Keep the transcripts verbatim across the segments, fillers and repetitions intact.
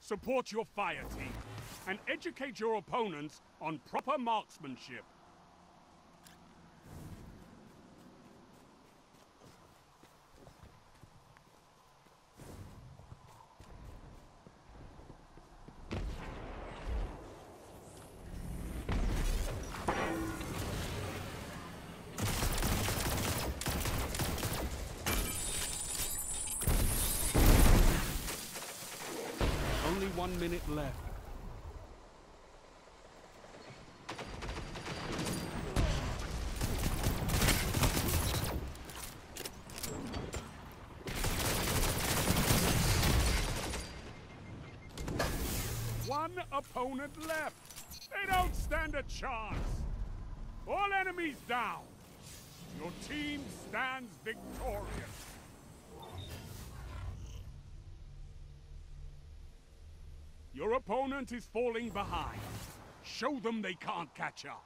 Support your fire team, and educate your opponents on proper marksmanship. Only one minute left. One opponent left. They don't stand a chance. All enemies down. Your team stands victorious. Your opponent is falling behind. Show them they can't catch up.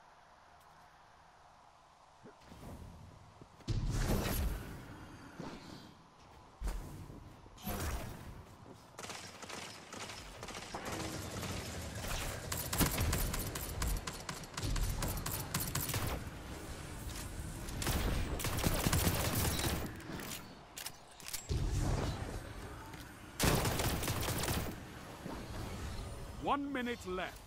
One minute left.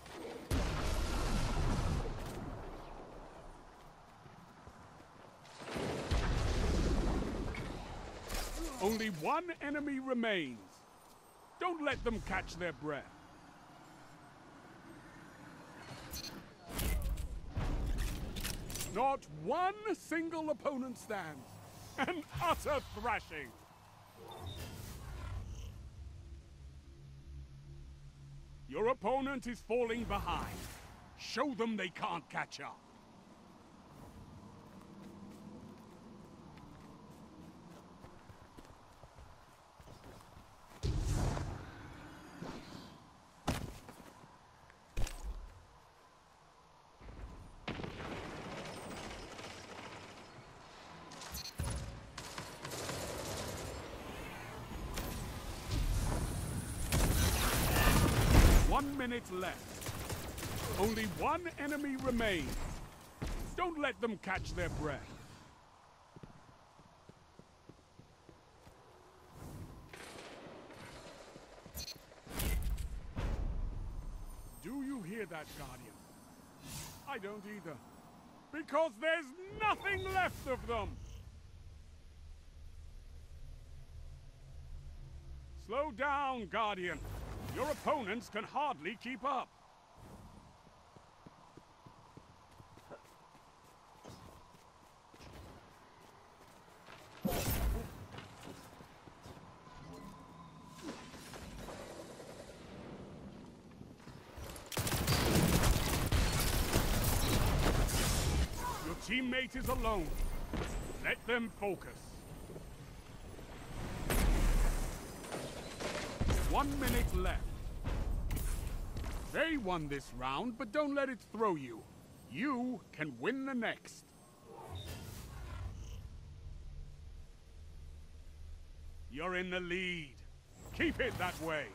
Only one enemy remains. Don't let them catch their breath. Not one single opponent stands. An utter thrashing. Your opponent is falling behind. Show them they can't catch up. One minute left. Only one enemy remains. Don't let them catch their breath. Do you hear that, Guardian? I don't either. Because there's nothing left of them! Slow down, Guardian. Your opponents can hardly keep up. Your teammate is alone. Let them focus. One minute left. They won this round, but don't let it throw you. You can win the next. You're in the lead. Keep it that way.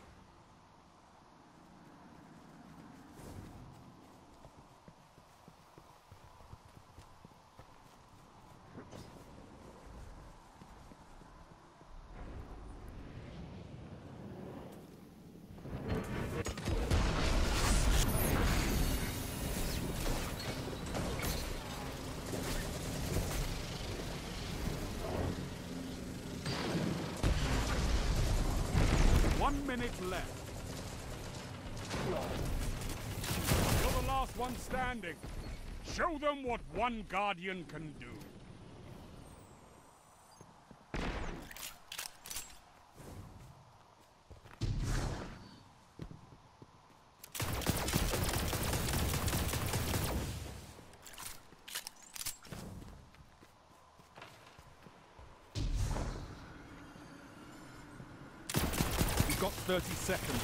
One minute left. You're the last one standing. Show them what one Guardian can do. Got thirty seconds.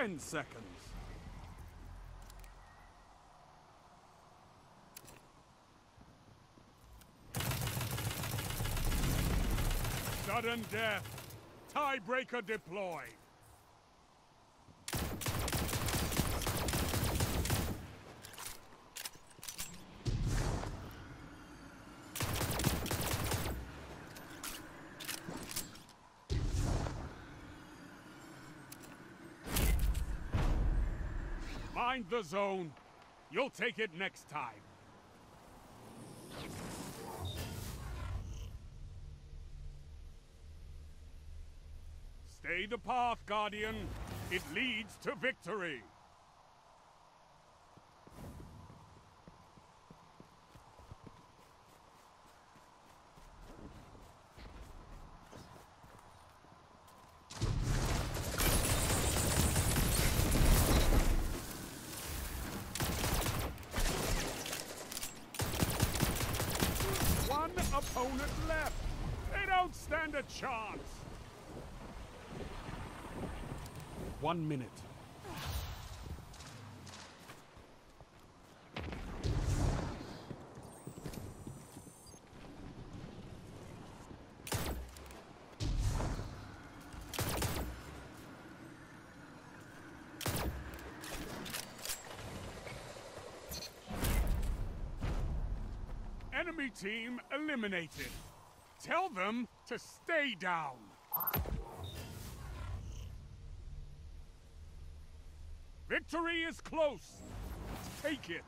Ten seconds. Sudden death. Tiebreaker deployed. Mind the zone. You'll take it next time. Stay the path, Guardian. It leads to victory. One opponent left. They don't stand a chance. One minute. Enemy team eliminated. Tell them to stay down. Victory is close. Take it.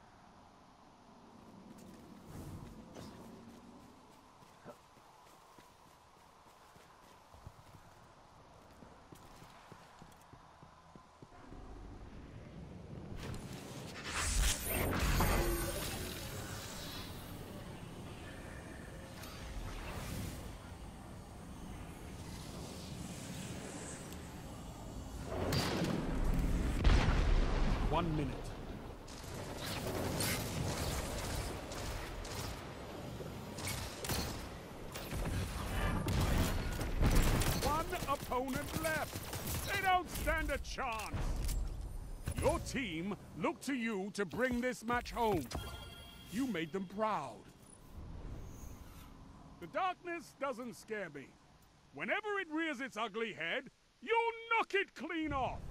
One minute. One opponent left. They don't stand a chance. Your team look to you to bring this match home. You made them proud. The darkness doesn't scare me. Whenever it rears its ugly head, you'll knock it clean off.